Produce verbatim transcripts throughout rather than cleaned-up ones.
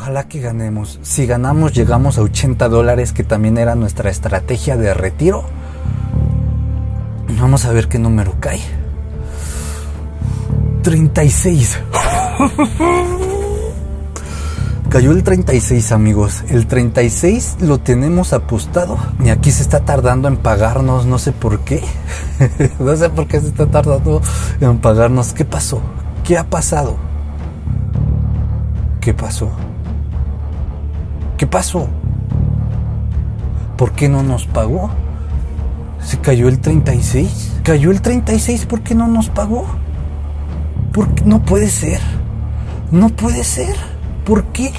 Ojalá que ganemos. Si ganamos llegamos a ochenta dólares, que también era nuestra estrategia de retiro. Vamos a ver qué número cae. treinta y seis. Cayó el treinta y seis, amigos. El treinta y seis lo tenemos apostado. Y aquí se está tardando en pagarnos. No sé por qué. No sé por qué se está tardando en pagarnos. ¿Qué pasó? ¿Qué ha pasado? ¿Qué pasó? ¿Qué pasó? ¿Por qué no nos pagó? ¿Se cayó el treinta y seis? ¿Cayó el treinta y seis? ¿Por qué no nos pagó? ¿Por qué? No puede ser. No puede ser. ¿Por qué?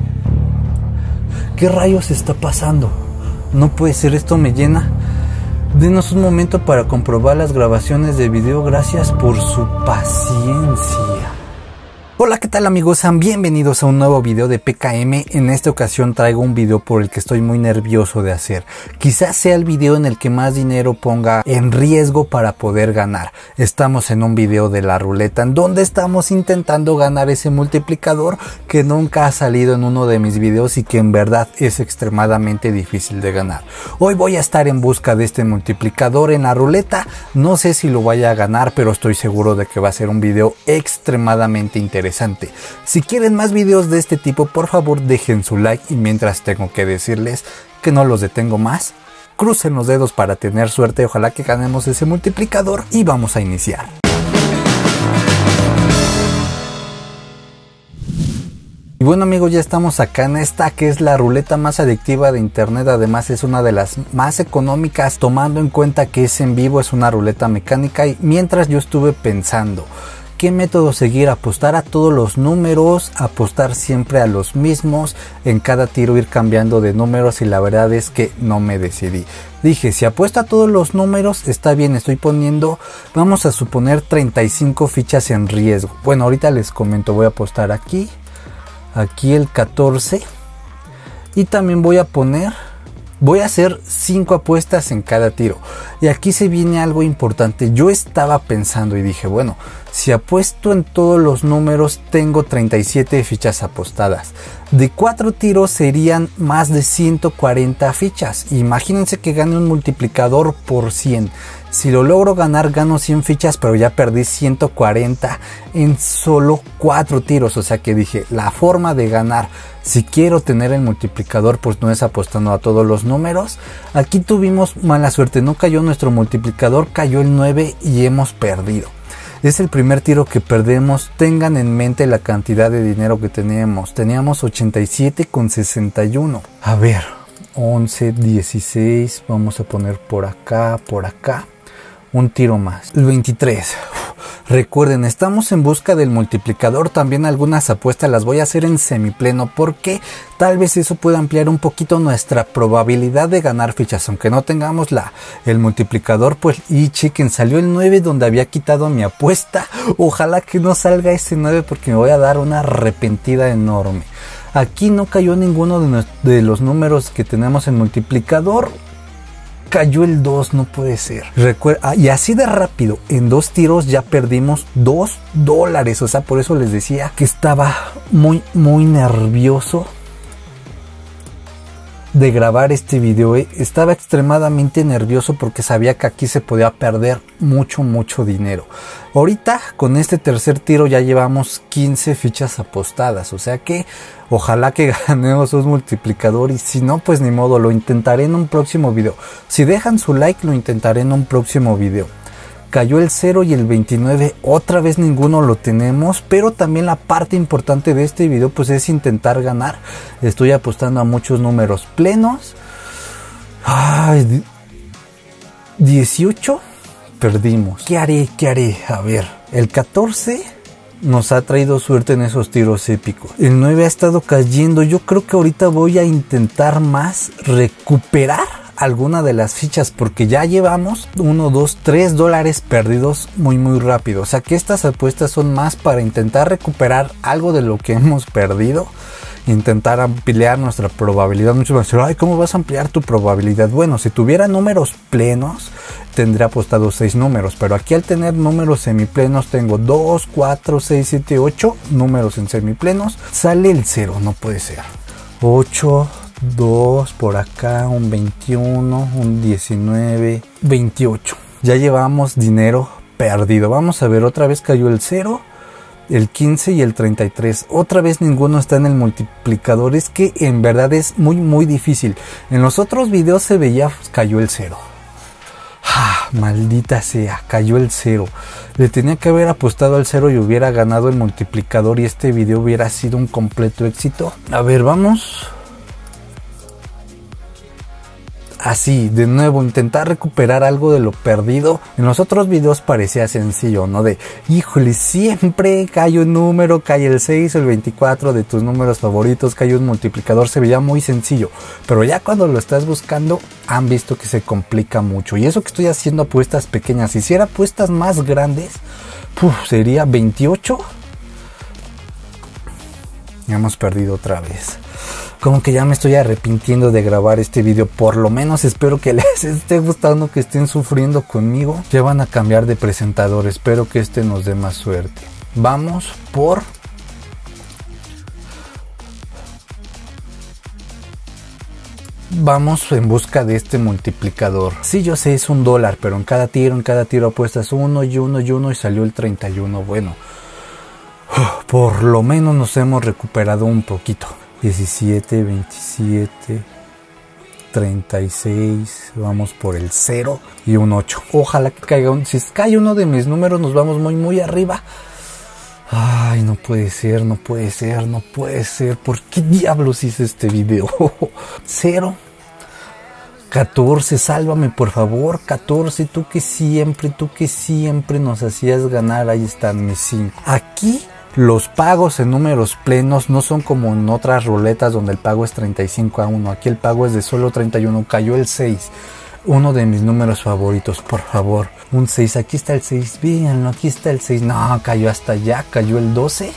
¿Qué rayos está pasando? No puede ser, esto me llena. Denos un momento para comprobar las grabaciones de video. Gracias por su paciencia. Hola, ¿qué tal, amigos? Sean bienvenidos a un nuevo video de P K M. En esta ocasión traigo un video por el que estoy muy nervioso de hacer. Quizás sea el video en el que más dinero ponga en riesgo para poder ganar. Estamos en un video de la ruleta en donde estamos intentando ganar ese multiplicador que nunca ha salido en uno de mis videos y que en verdad es extremadamente difícil de ganar. Hoy voy a estar en busca de este multiplicador en la ruleta. No sé si lo vaya a ganar, pero estoy seguro de que va a ser un video extremadamente interesante. Si quieren más videos de este tipo, por favor dejen su like, y mientras tengo que decirles que no los detengo más, crucen los dedos para tener suerte. Ojalá que ganemos ese multiplicador y vamos a iniciar. Y bueno, amigos, ya estamos acá en esta que es la ruleta más adictiva de internet. Además es una de las más económicas, tomando en cuenta que es en vivo, es una ruleta mecánica. Y mientras yo estuve pensando ¿qué método seguir? Apostar a todos los números, apostar siempre a los mismos, en cada tiro ir cambiando de números, y la verdad es que no me decidí. Dije, si apuesto a todos los números, está bien, estoy poniendo, vamos a suponer treinta y cinco fichas en riesgo. Bueno, ahorita les comento, voy a apostar aquí, aquí el catorce, y también voy a poner, voy a hacer cinco apuestas en cada tiro. Y aquí se viene algo importante. Yo estaba pensando y dije, bueno, si apuesto en todos los números, tengo treinta y siete fichas apostadas. De cuatro tiros serían más de ciento cuarenta fichas. Imagínense que gane un multiplicador por cien. Si lo logro ganar, gano cien fichas, pero ya perdí ciento cuarenta en solo cuatro tiros. O sea que dije, la forma de ganar, si quiero tener el multiplicador, pues no es apostando a todos los números. Aquí tuvimos mala suerte, no cayó nuestro multiplicador, cayó el nueve y hemos perdido. Es el primer tiro que perdemos. Tengan en mente la cantidad de dinero que teníamos. Teníamos ochenta y siete con sesenta y uno. A ver, once, dieciséis, vamos a poner por acá, por acá. Un tiro más. El veintitrés. Recuerden, estamos en busca del multiplicador. También algunas apuestas las voy a hacer en semipleno, porque tal vez eso pueda ampliar un poquito nuestra probabilidad de ganar fichas. Aunque no tengamos la, el multiplicador, pues, y chequen, salió el nueve donde había quitado mi apuesta. Ojalá que no salga ese nueve, porque me voy a dar una arrepentida enorme. Aquí no cayó ninguno de, los, de los números que tenemos en multiplicador. Cayó el dos, no puede ser. Recuerda, ah, y así de rápido, en dos tiros ya perdimos dos dólares. O sea, por eso les decía que estaba muy, muy nervioso de grabar este video. eh. Estaba extremadamente nervioso porque sabía que aquí se podía perder mucho, mucho dinero. Ahorita con este tercer tiro ya llevamos quince fichas apostadas. O sea que ojalá que ganemos un multiplicador, y si no, pues ni modo, lo intentaré en un próximo video. Si dejan su like, lo intentaré en un próximo video. Cayó el cero y el veintinueve, otra vez ninguno lo tenemos, pero también la parte importante de este video pues es intentar ganar. Estoy apostando a muchos números plenos. Ay, dieciocho, perdimos. ¿Qué haré? ¿Qué haré? A ver, el catorce nos ha traído suerte en esos tiros épicos. El nueve ha estado cayendo. Yo creo que ahorita voy a intentar más recuperar alguna de las fichas, porque ya llevamos uno, dos, tres dólares perdidos muy muy rápido. O sea que estas apuestas son más para intentar recuperar algo de lo que hemos perdido intentar ampliar nuestra probabilidad. Muchos van a decir, ay, ¿cómo vas a ampliar tu probabilidad? Bueno, si tuviera números plenos, tendría apostado seis números, pero aquí al tener números semiplenos tengo dos, cuatro, seis, siete, ocho números en semiplenos, sale el cero, no puede ser. ocho, dos, por acá, un veintiuno, un diecinueve, veintiocho. Ya llevamos dinero perdido. Vamos a ver, otra vez cayó el cero, el quince y el treinta y tres. Otra vez ninguno está en el multiplicador. Es que en verdad es muy muy difícil. En los otros videos se veía, cayó el cero. Ah, maldita sea, cayó el cero. Le tenía que haber apostado al cero y hubiera ganado el multiplicador y este video hubiera sido un completo éxito. A ver, vamos. Así, de nuevo, intentar recuperar algo de lo perdido. En los otros videos parecía sencillo, ¿no? De, híjole, siempre cae un número, cae el seis o el veinticuatro de tus números favoritos, cae un multiplicador, se veía muy sencillo. Pero ya cuando lo estás buscando, han visto que se complica mucho. Y eso que estoy haciendo apuestas pequeñas, si hiciera apuestas más grandes, puf, sería veintiocho. Ya hemos perdido otra vez. Como que ya me estoy arrepintiendo de grabar este video. Por lo menos espero que les esté gustando, que estén sufriendo conmigo. Ya van a cambiar de presentador. Espero que este nos dé más suerte. Vamos por... Vamos en busca de este multiplicador. Sí, yo sé, es un dólar, pero en cada tiro, en cada tiro apuestas uno y uno y uno y salió el treinta y uno. Bueno, por lo menos nos hemos recuperado un poquito. diecisiete, veintisiete, treinta y seis, vamos por el cero y un ocho. Ojalá que caiga un, si cae uno de mis números nos vamos muy muy arriba. Ay, no puede ser, no puede ser, no puede ser. ¿Por qué diablos hice este video? Cero, catorce, sálvame por favor, catorce, tú que siempre, tú que siempre nos hacías ganar. Ahí están mis cinco. Aquí los pagos en números plenos no son como en otras ruletas donde el pago es treinta y cinco a uno. Aquí el pago es de solo treinta y uno. Cayó el seis. Uno de mis números favoritos, por favor. Un seis. Aquí está el seis. Véanlo, aquí está el seis. No, cayó hasta allá. Cayó el doce.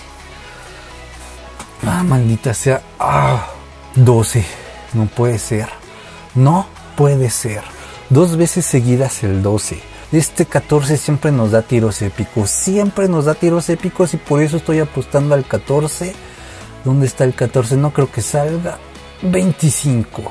Ah, maldita sea. Ah, doce. No puede ser. No puede ser. Dos veces seguidas el doce. Este catorce siempre nos da tiros épicos, siempre nos da tiros épicos y por eso estoy apostando al catorce. ¿Dónde está el catorce? No creo que salga. veinticinco.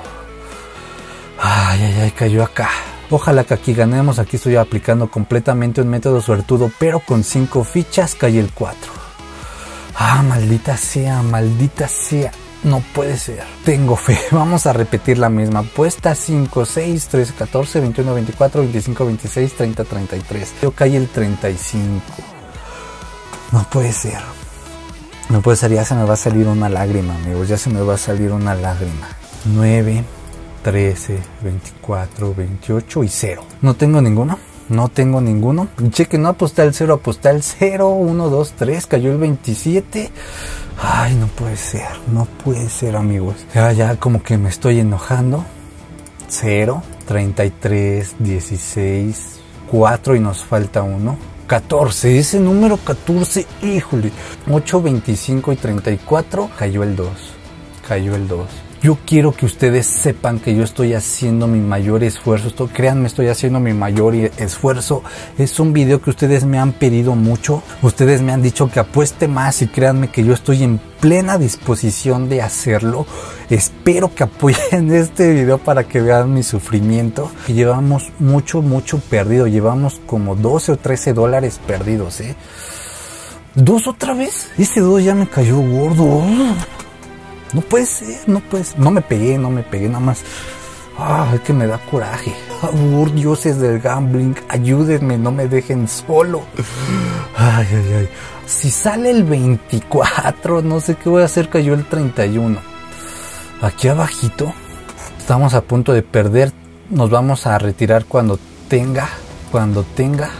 Ay, ay, ay, cayó acá. Ojalá que aquí ganemos. Aquí estoy aplicando completamente un método suertudo, pero con cinco fichas cae el cuatro. Ah, maldita sea, maldita sea. No puede ser. Tengo fe. Vamos a repetir la misma apuesta. cinco, seis, trece, catorce, veintiuno, veinticuatro, veinticinco, veintiséis, treinta, treinta y tres. Yo caí el treinta y cinco. No puede ser. No puede ser. Ya se me va a salir una lágrima, amigos. Ya se me va a salir una lágrima. nueve, trece, veinticuatro, veintiocho y cero. No tengo ninguno. No tengo ninguno. Cheque, no aposté al cero, aposté al cero, uno, dos, tres, cayó el veintisiete. Ay, no puede ser, no puede ser, amigos. Ya, ya como que me estoy enojando. cero, treinta y tres, dieciséis, cuatro y nos falta uno. catorce, ese número catorce, híjole. ocho, veinticinco y treinta y cuatro, cayó el dos. Cayó el dos. Yo quiero que ustedes sepan que yo estoy haciendo mi mayor esfuerzo. Esto, créanme, estoy haciendo mi mayor esfuerzo. Es un video que ustedes me han pedido mucho. Ustedes me han dicho que apueste más y créanme que yo estoy en plena disposición de hacerlo. Espero que apoyen este video para que vean mi sufrimiento. Llevamos mucho, mucho perdido. Llevamos como doce o trece dólares perdidos, ¿eh? ¿Dos otra vez? Ese dos ya me cayó gordo. No puede ser, no puede ser. No me pegué, no me pegué, nada más. Ah, es que me da coraje. Por favor, dioses del gambling, ayúdenme, no me dejen solo. Ay, ay, ay. Si sale el veinticuatro, no sé qué voy a hacer, cayó el treinta y uno. Aquí abajito, estamos a punto de perder. Nos vamos a retirar cuando tenga, cuando tenga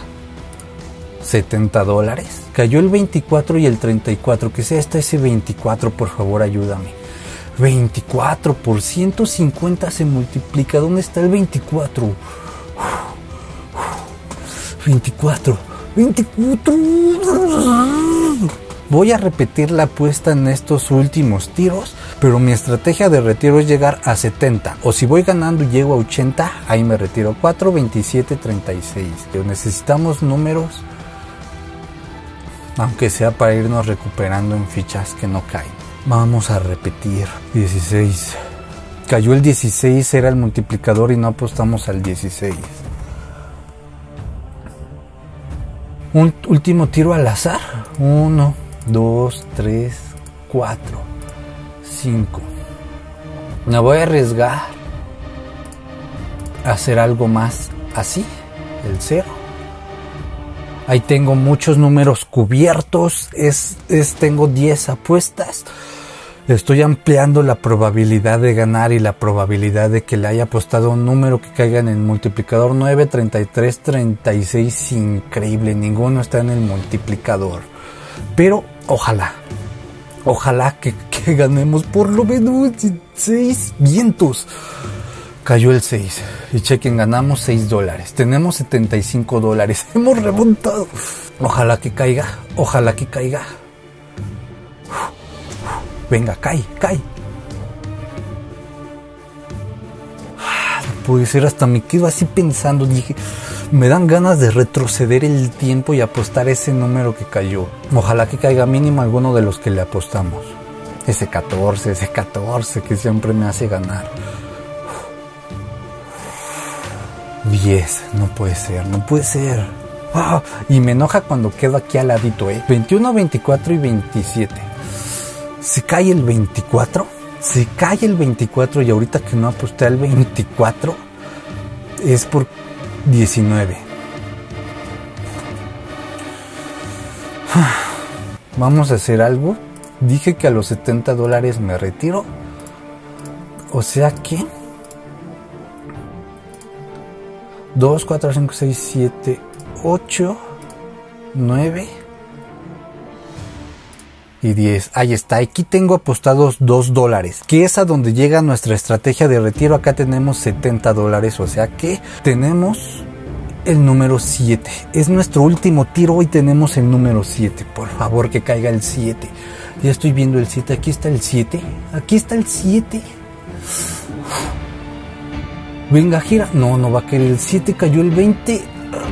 setenta dólares. Cayó el veinticuatro y el treinta y cuatro. Que sea hasta ese veinticuatro, por favor, ayúdame. veinticuatro por ciento cincuenta se multiplica. ¿Dónde está el veinticuatro? veinticuatro. veinticuatro. Voy a repetir la apuesta en estos últimos tiros, pero mi estrategia de retiro es llegar a setenta. O si voy ganando y llego a ochenta, ahí me retiro. cuatro, veintisiete, treinta y seis. Necesitamos números, aunque sea para irnos recuperando en fichas que no caen. Vamos a repetir. dieciséis. Cayó el dieciséis, era el multiplicador y no apostamos al dieciséis. Un último tiro al azar. uno, dos, tres, cuatro, cinco. Me voy a arriesgar a hacer algo más así. El cero. Ahí tengo muchos números cubiertos. Es, es, tengo diez apuestas. Estoy ampliando la probabilidad de ganar y la probabilidad de que le haya apostado un número que caiga en el multiplicador. Nueve, treinta y tres, treinta y seis. Increíble. Ninguno está en el multiplicador. Pero ojalá. Ojalá que, que ganemos por lo menos seis vientos. Cayó el seis. Y chequen, ganamos seis dólares. Tenemos setenta y cinco dólares. Hemos remontado. Ojalá que caiga. Ojalá que caiga. Venga, cae, cae. No puede ser, hasta me quedo así pensando. Dije, me dan ganas de retroceder el tiempo y apostar ese número que cayó. Ojalá que caiga mínimo alguno de los que le apostamos. Ese catorce, ese catorce que siempre me hace ganar. diez, no puede ser, no puede ser. Oh, y me enoja cuando quedo aquí al ladito, ¿eh? veintiuno, veinticuatro y veintisiete. Se cae el veinticuatro. Se cae el veinticuatro y ahorita que no aposté al veinticuatro es por diecinueve. Vamos a hacer algo. Dije que a los setenta dólares me retiro. O sea que dos, cuatro, cinco, seis, siete, ocho, nueve y diez. Ahí está. Aquí tengo apostados dos dólares, que es a donde llega nuestra estrategia de retiro. Acá tenemos setenta dólares, o sea que tenemos el número siete. Es nuestro último tiro y tenemos el número siete. Por favor, que caiga el siete. Ya estoy viendo el siete. Aquí está el siete. Aquí está el siete. Venga, gira. No, no va a querer el siete. Cayó el veinte.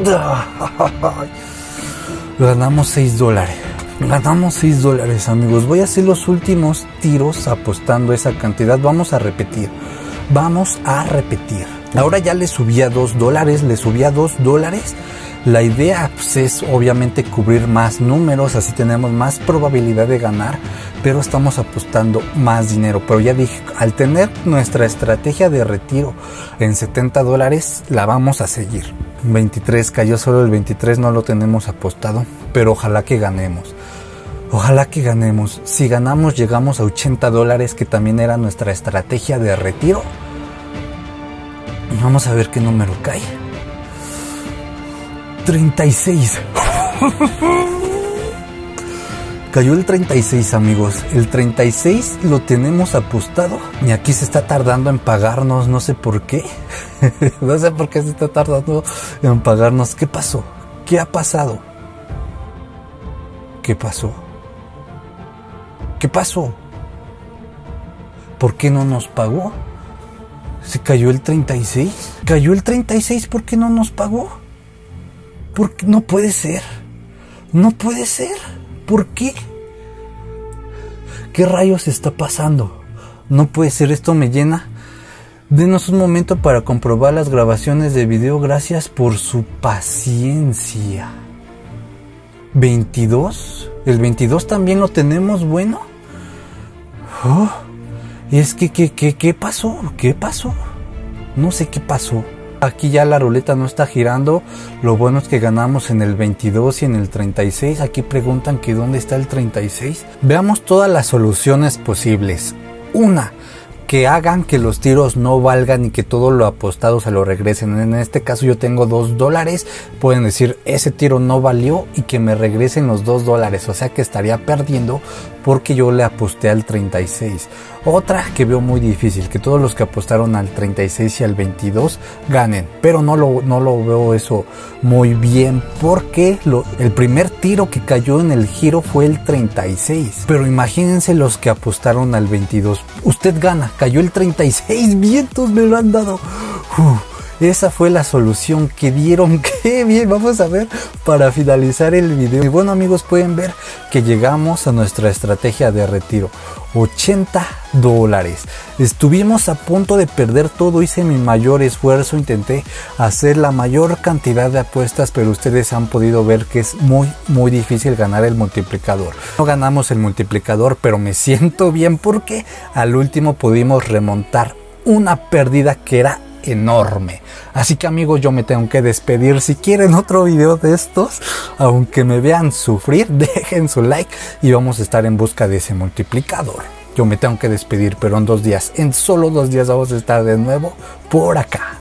Ganamos seis dólares. Ganamos seis dólares, amigos. Voy a hacer los últimos tiros apostando esa cantidad. Vamos a repetir. Vamos a repetir. Ahora ya le subí a dos dólares. Le subí a dos dólares. La idea pues, es obviamente cubrir más números. Así tenemos más probabilidad de ganar. Pero estamos apostando más dinero. Pero ya dije, al tener nuestra estrategia de retiro en setenta dólares, la vamos a seguir. veintitrés, cayó solo el veintitrés, no lo tenemos apostado. Pero ojalá que ganemos. Ojalá que ganemos. Si ganamos llegamos a ochenta dólares, que también era nuestra estrategia de retiro. Vamos a ver qué número cae. treinta y seis. Cayó el treinta y seis, amigos. El treinta y seis lo tenemos apostado. Y aquí se está tardando en pagarnos. No sé por qué. No sé por qué se está tardando en pagarnos. ¿Qué pasó? ¿Qué ha pasado? ¿Qué pasó? ¿Qué pasó? ¿Por qué no nos pagó? ¿Se cayó el treinta y seis? ¿Cayó el treinta y seis? ¿Por qué no nos pagó? Porque no puede ser. No puede ser. ¿Por qué? ¿Qué rayos está pasando? No puede ser, esto me llena. Denos un momento para comprobar las grabaciones de video. Gracias por su paciencia. ¿veintidós? ¿El veintidós también lo tenemos bueno? Oh, es que, ¿qué, qué, qué pasó? ¿Qué pasó? No sé qué pasó. Aquí ya la ruleta no está girando. Lo bueno es que ganamos en el veintidós y en el treinta y seis. Aquí preguntan que dónde está el treinta y seis. Veamos todas las soluciones posibles. Una, que hagan que los tiros no valgan y que todo lo apostado se lo regresen. En este caso yo tengo dos dólares. Pueden decir ese tiro no valió y que me regresen los dos dólares. O sea que estaría perdiendo porque yo le aposté al treinta y seis. Otra que veo muy difícil, que todos los que apostaron al treinta y seis y al veintidós ganen, pero no lo, no lo veo eso muy bien, porque lo, el primer tiro que cayó en el giro fue el treinta y seis, pero imagínense los que apostaron al veintidós. Usted gana, cayó el treinta y seis, vientos me lo han dado. Uf. Esa fue la solución que dieron. Qué bien, vamos a ver para finalizar el video. Y bueno amigos, pueden ver que llegamos a nuestra estrategia de retiro. ochenta dólares. Estuvimos a punto de perder todo, hice mi mayor esfuerzo, intenté hacer la mayor cantidad de apuestas, pero ustedes han podido ver que es muy muy difícil ganar el multiplicador. No ganamos el multiplicador, pero me siento bien porque al último pudimos remontar una pérdida que era enorme. Así que amigos, yo me tengo que despedir. Si quieren otro video de estos, aunque me vean sufrir, dejen su like y vamos a estar en busca de ese multiplicador. Yo me tengo que despedir, pero en dos días, en solo dos días vamos a estar de nuevo por acá.